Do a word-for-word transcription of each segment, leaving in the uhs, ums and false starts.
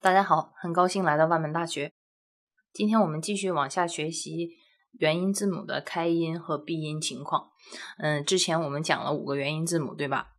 大家好，很高兴来到万门大学。今天我们继续往下学习元音字母的开音和闭音情况。嗯，之前我们讲了五个元音字母，对吧？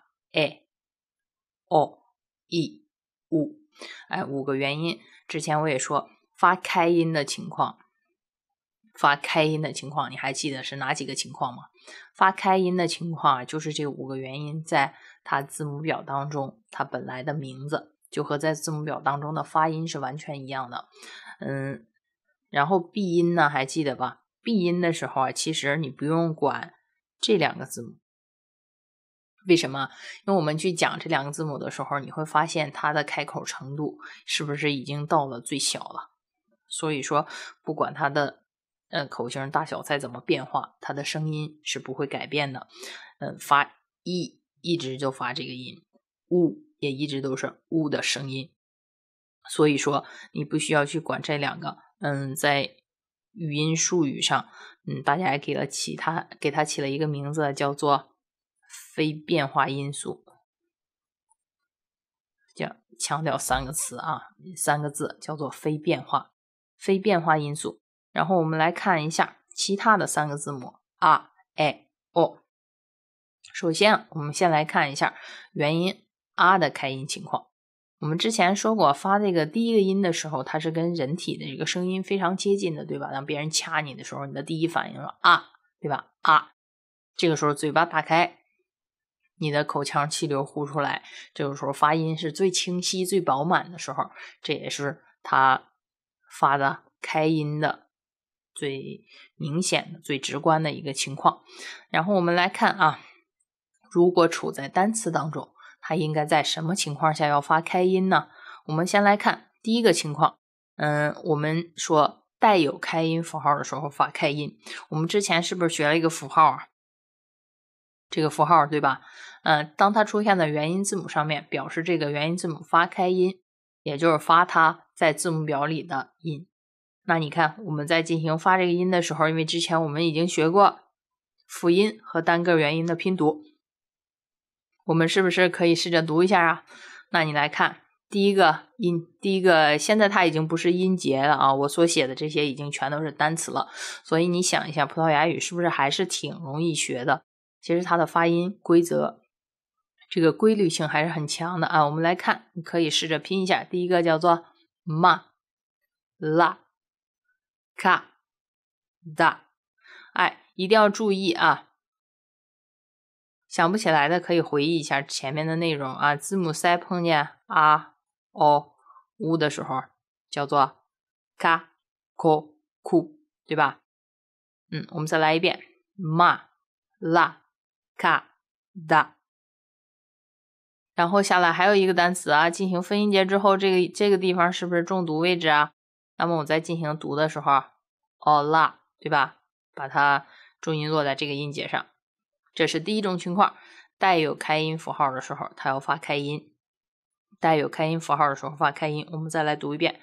a、e、o、e、u， 哎，五个元音。之前我也说发开音的情况，发开音的情况，你还记得是哪几个情况吗？发开音的情况啊，就是这五个元音在它字母表当中，它本来的名字就和在字母表当中的发音是完全一样的。嗯，然后闭音呢，还记得吧？闭音的时候啊，其实你不用管这两个字母。为什么？因为我们去讲这两个字母的时候，你会发现它的开口程度是不是已经到了最小了？所以说，不管它的呃口型大小再怎么变化，它的声音是不会改变的。嗯，发 e 一直就发这个音， u 也一直都是 u 的声音。所以说你不需要去管这两个。嗯，在语音术语上，嗯，大家还给了其他给它起了一个名字，叫做非变化因素。叫强调三个词啊，三个字叫做非变化，非变化因素。然后我们来看一下其他的三个字母 a、e、o。首先我们先来看一下元音 a 的开音情况。我们之前说过，发这个第一个音的时候，它是跟人体的这个声音非常接近的，对吧？当别人掐你的时候，你的第一反应是啊，对吧？啊，这个时候嘴巴打开，你的口腔气流呼出来，这个时候发音是最清晰、最饱满的时候，这也是它发的开音的最明显的、最直观的一个情况。然后我们来看啊，如果处在单词当中，它应该在什么情况下要发开音呢？我们先来看第一个情况。嗯，我们说带有开音符号的时候发开音，我们之前是不是学了一个符号啊？这个符号对吧？嗯，当它出现在元音字母上面，表示这个元音字母发开音，也就是发它在字母表里的音。那你看我们在进行发这个音的时候，因为之前我们已经学过辅音和单个元音的拼读，我们是不是可以试着读一下啊？那你来看第一个音，第一个现在它已经不是音节了啊，我所写的这些已经全都是单词了，所以你想一下，葡萄牙语是不是还是挺容易学的？其实它的发音规则这个规律性还是很强的啊。我们来看，你可以试着拼一下，第一个叫做 ma、la、ka、da。哎，一定要注意啊，想不起来的可以回忆一下前面的内容啊。字母塞碰见 a、o、u 的时候叫做 ka、ko、ku， 对吧？嗯，我们再来一遍 ma、la、ka、da。然后下来还有一个单词啊，进行分音节之后，这个这个地方是不是重读位置啊？那么我在进行读的时候 o、la， 对吧？把它重音落在这个音节上。这是第一种情况，带有开音符号的时候，它要发开音。带有开音符号的时候发开音。我们再来读一遍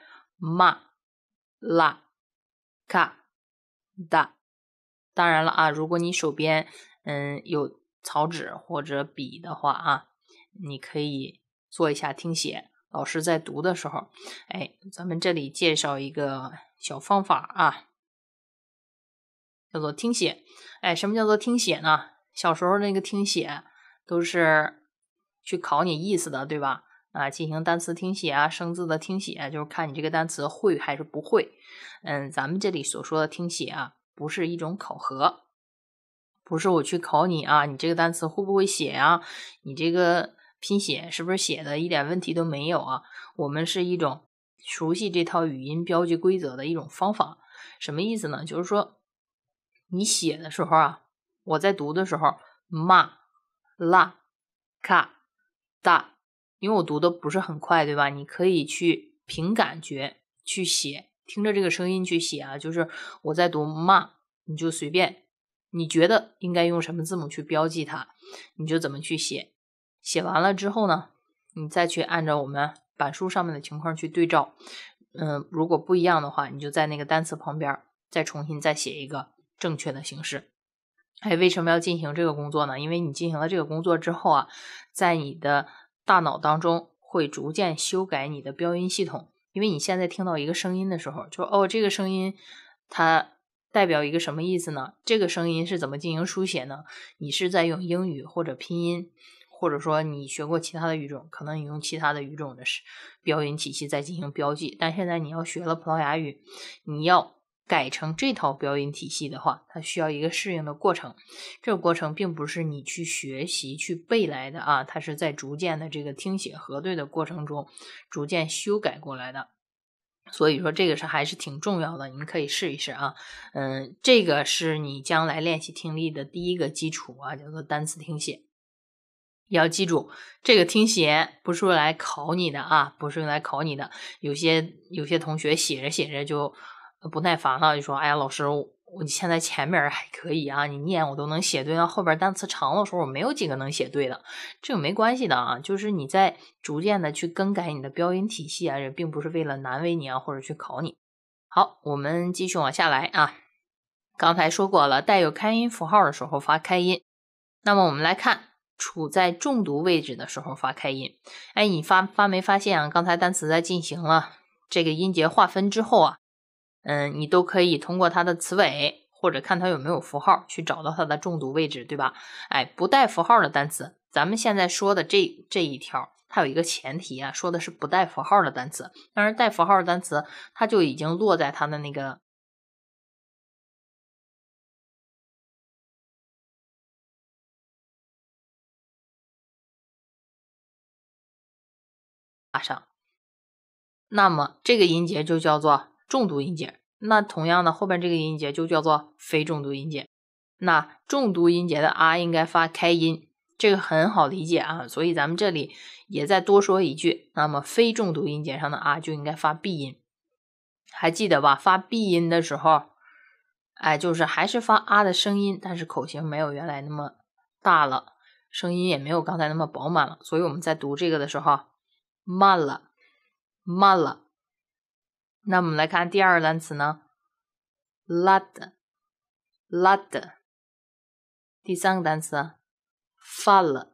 ma、la、ka、da。当然了啊，如果你手边嗯有草纸或者笔的话啊，你可以做一下听写。老师在读的时候，哎，咱们这里介绍一个小方法啊，叫做听写。哎，什么叫做听写呢？小时候那个听写都是去考你意思的，对吧？啊，进行单词听写啊，生字的听写，就是看你这个单词会还是不会。嗯，咱们这里所说的听写啊，不是一种考核，不是我去考你啊，你这个单词会不会写啊？你这个拼写是不是写的一点问题都没有啊？我们是一种熟悉这套语音标记规则的一种方法。什么意思呢？就是说你写的时候啊，我在读的时候 ma、la、ka、da， 因为我读的不是很快，对吧？你可以去凭感觉去写，听着这个声音去写啊。就是我在读 ma， 你就随便你觉得应该用什么字母去标记它，你就怎么去写。写完了之后呢，你再去按照我们板书上面的情况去对照。嗯，如果不一样的话，你就在那个单词旁边再重新再写一个正确的形式。哎，为什么要进行这个工作呢？因为你进行了这个工作之后啊，在你的大脑当中会逐渐修改你的标音系统。因为你现在听到一个声音的时候，就哦，这个声音它代表一个什么意思呢？这个声音是怎么进行书写呢？你是在用英语或者拼音，或者说你学过其他的语种，可能你用其他的语种的标音体系在进行标记。但现在你要学了葡萄牙语，你要改成这套标音体系的话，它需要一个适应的过程。这个过程并不是你去学习去背来的啊，它是在逐渐的这个听写核对的过程中逐渐修改过来的。所以说这个是还是挺重要的，你们可以试一试啊。嗯，这个是你将来练习听力的第一个基础啊，叫做单词听写。要记住，这个听写不是用来考你的啊，不是用来考你的。有些有些同学写着写着就不耐烦了，就说：“哎呀，老师，我现在前面还可以啊，你念我都能写对，到后边单词长的时候我没有几个能写对的。”这个没关系的啊，就是你在逐渐的去更改你的标音体系啊，这并不是为了难为你啊，或者去考你。好，我们继续往下来啊。刚才说过了，带有开音符号的时候发开音。那么我们来看。处在重读位置的时候发开音，哎，你发发没发现啊？刚才单词在进行了这个音节划分之后啊，嗯，你都可以通过它的词尾或者看它有没有符号去找到它的重读位置，对吧？哎，不带符号的单词，咱们现在说的这这一条，它有一个前提啊，说的是不带符号的单词，但是带符号的单词，它就已经落在它的那个。上，那么这个音节就叫做重读音节。那同样的，后边这个音节就叫做非重读音节。那重读音节的啊应该发开音，这个很好理解啊。所以咱们这里也再多说一句，那么非重读音节上的啊就应该发闭音。还记得吧？发闭音的时候，哎，就是还是发啊的声音，但是口型没有原来那么大了，声音也没有刚才那么饱满了。所以我们在读这个的时候慢了。慢了。那我们来看第二个单词呢 lad lad。 第三个单词 fall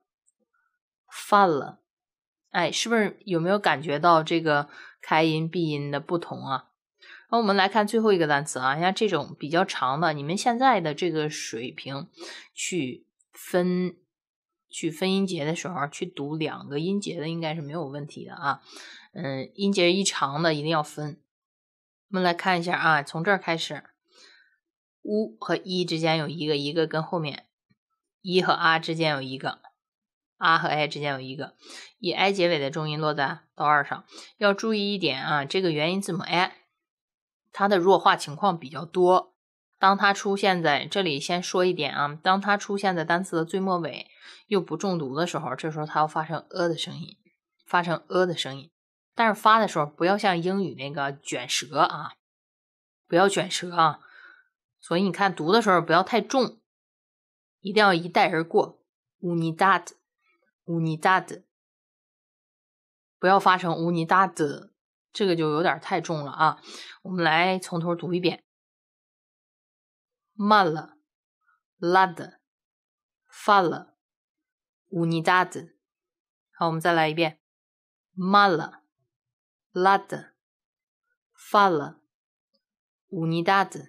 fall。 哎，是不是有没有感觉到这个开音闭音的不同啊？那我们来看最后一个单词啊，像这种比较长的，你们现在的这个水平去分去分音节的时候，去读两个音节的应该是没有问题的啊。嗯，音节一长的一定要分。我们来看一下啊，从这儿开始 ，u 和 i 之间有一个，一个跟后面 i 和 a 之间有一个， a 和 i 之间有一个，以 i 结尾的重音落在刀二上。要注意一点啊，这个元音字母 i 它的弱化情况比较多。当它出现在这里，先说一点啊，当它出现在单词的最末尾又不重读的时候，这时候它要发成 a 的声音，发成 a 的声音。但是发的时候不要像英语那个卷舌啊，不要卷舌啊。所以你看读的时候不要太重，一定要一带而过。unidad unidad， 不要发成 unidad， 这个就有点太重了啊。我们来从头读一遍。慢了 lad fall unidad。 好，我们再来一遍。慢了 lad fall unidad。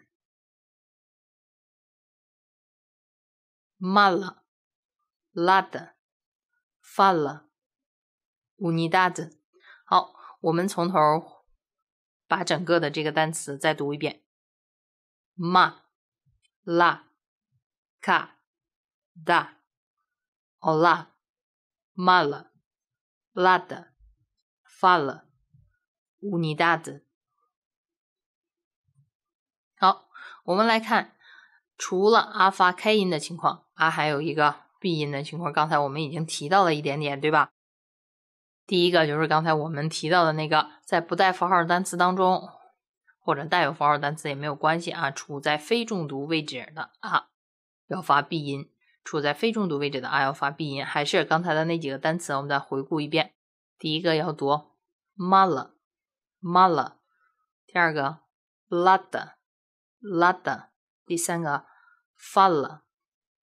慢了 lad fall unidad。 好，我们从头把整个的这个单词再读一遍。ma la ka da olá mala lada fala unidad。 好，我们来看，除了啊发开音的情况，啊还有一个闭音的情况，刚才我们已经提到了一点点，对吧？第一个就是刚才我们提到的那个，在不带符号的单词当中，或者带有符号的单词也没有关系啊，处在非重读位置的啊要发闭音，处在非重读位置的啊要发闭音。还是刚才的那几个单词，我们再回顾一遍。第一个要读 mala mala， 第二个 lada lada， 第三个 falla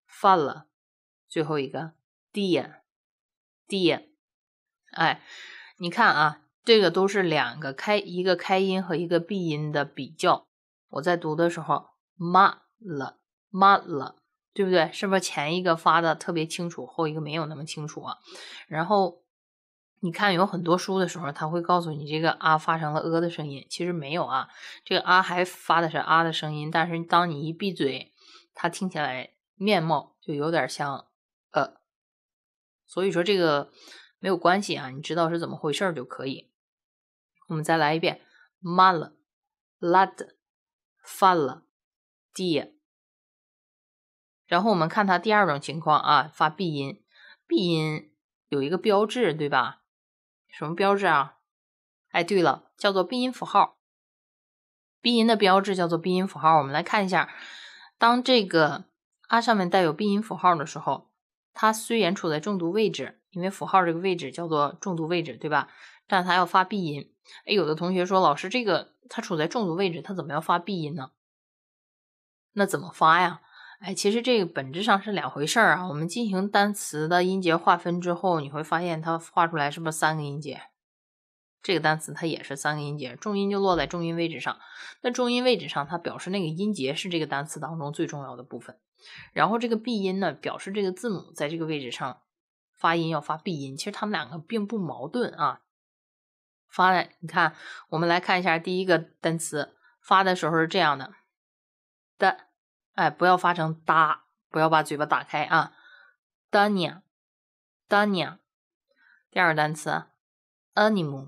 falla， 最后一个 dia dia。 哎， 你看啊，这个都是两个开一个开音和一个闭音的比较。我在读的时候，妈了妈了，对不对？是不是前一个发的特别清楚，后一个没有那么清楚啊？然后你看有很多书的时候，他会告诉你这个啊发成了呃的声音，其实没有啊，这个啊还发的是啊的声音，但是当你一闭嘴，它听起来面貌就有点像呃，所以说这个没有关系啊，你知道是怎么回事就可以。我们再来一遍，妈了拉的发了爹。然后我们看它第二种情况啊，发闭音，闭音有一个标志，对吧？什么标志啊？哎，对了，叫做闭音符号。闭音的标志叫做闭音符号。我们来看一下，当这个啊上面带有闭音符号的时候，它虽然处在重读位置，因为符号这个位置叫做重读位置，对吧？但它要发闭音。哎，有的同学说，老师，这个它处在重读位置，它怎么要发闭音呢？那怎么发呀？哎，其实这个本质上是两回事儿啊。我们进行单词的音节划分之后，你会发现它画出来是不是三个音节？这个单词它也是三个音节，重音就落在重音位置上。那重音位置上，它表示那个音节是这个单词当中最重要的部分。然后这个闭音呢，表示这个字母在这个位置上发音要发闭音。其实它们两个并不矛盾啊。发的，你看，我们来看一下第一个单词，发的时候是这样的，的，哎，不要发成哒，不要把嘴巴打开啊。的娘，的娘。第二个单词 animal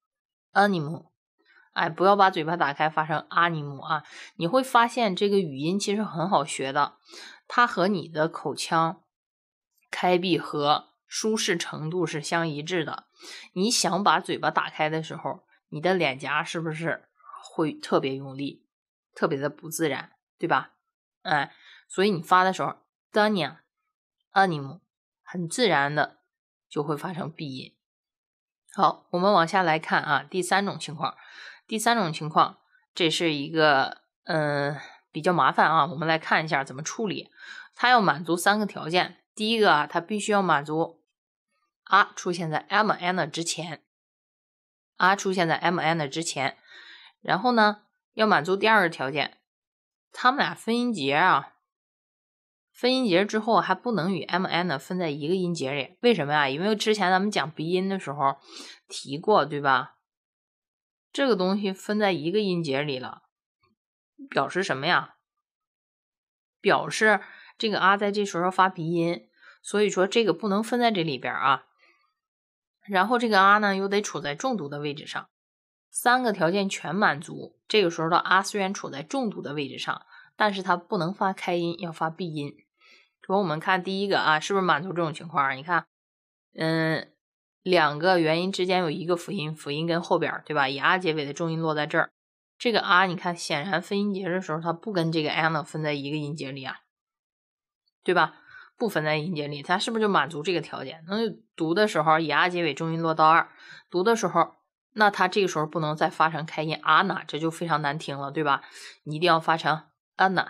animal， 哎，不要把嘴巴打开发成阿尼姆啊。你会发现这个语音其实很好学的，它和你的口腔开闭和舒适程度是相一致的。你想把嘴巴打开的时候，你的脸颊是不是会特别用力，特别的不自然，对吧？哎，所以你发的时候 dania animal 很自然的就会发成闭音。好，我们往下来看啊，第三种情况，第三种情况，这是一个嗯、呃、比较麻烦啊，我们来看一下怎么处理。它要满足三个条件，第一个啊，它必须要满足啊出现在 m n 之前，啊出现在 m n 之前，然后呢，要满足第二个条件，它们俩分音节啊。分音节之后还不能与 m n 分在一个音节里，为什么呀？因为之前咱们讲鼻音的时候提过，对吧？这个东西分在一个音节里了，表示什么呀？表示这个啊在这时候发鼻音，所以说这个不能分在这里边啊。然后这个啊呢又得处在重读的位置上，三个条件全满足，这个时候的啊虽然处在重读的位置上，但是它不能发开音，要发闭音。我们看第一个啊，是不是满足这种情况？你看，嗯，两个元音之间有一个辅音，辅音跟后边，对吧？以啊结尾的重音落在这儿。这个啊，你看，显然分音节的时候，它不跟这个 an 分在一个音节里啊，对吧？不分在音节里，它是不是就满足这个条件？那读的时候以啊结尾重音落到二，读的时候，那它这个时候不能再发成开音啊呢，这就非常难听了，对吧？你一定要发成 an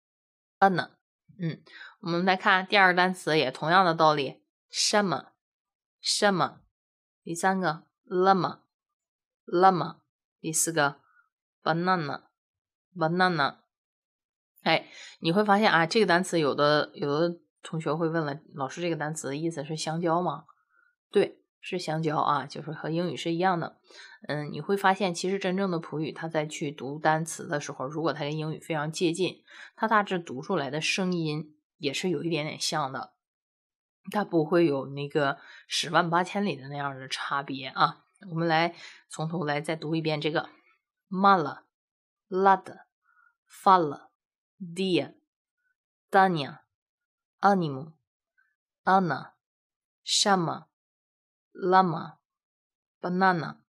an。嗯，我们来看第二个单词，也同样的道理，什么什么。第三个 llama llama。第四个 banana banana。哎，你会发现啊，这个单词有的有的同学会问了，老师，这个单词的意思是香蕉吗？对，是香蕉啊，就是和英语是一样的。嗯，你会发现其实真正的普语，它在去读单词的时候，如果它跟英语非常接近，它大致读出来的声音也是有一点点像的，它不会有那个十万八千里的那样的差别啊。我们来从头来再读一遍这个 mala lad fala dia dania animu anna shama llama banana